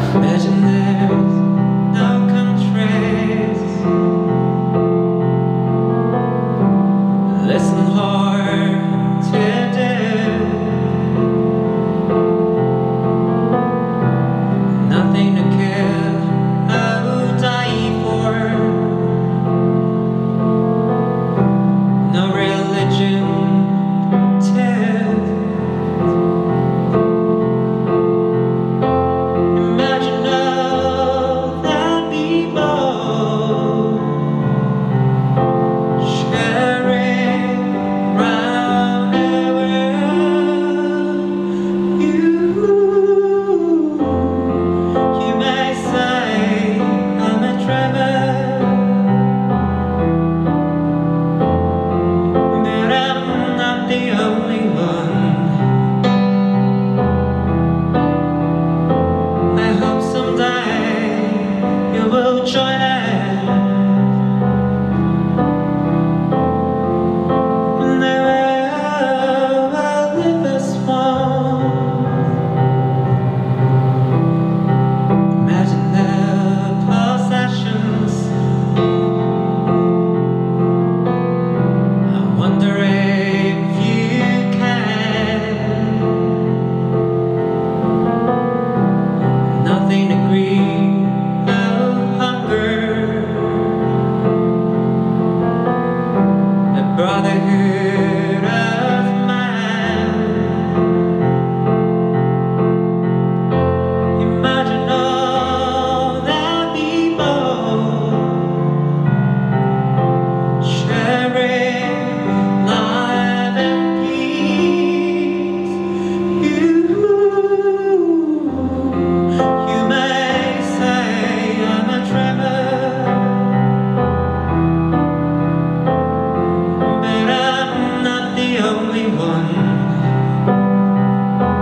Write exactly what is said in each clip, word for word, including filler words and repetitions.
Imagine there's no countries. Listen hard to do. Nothing to kill, I will die for. No religion too. Imagine all the people sharing round the world. You, you may say I'm a dreamer, but I'm not the only one. I hope someday you will join us. And the world will live as one. Imagine the possessions. I wonder if you can. Nothing to grieve, no hunger. The brotherhood of man. Imagine all the people sharing life and peace. You, you may say I'm a dreamer, but I'm not the only one.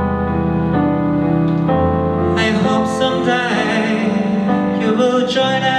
I hope someday you will join us.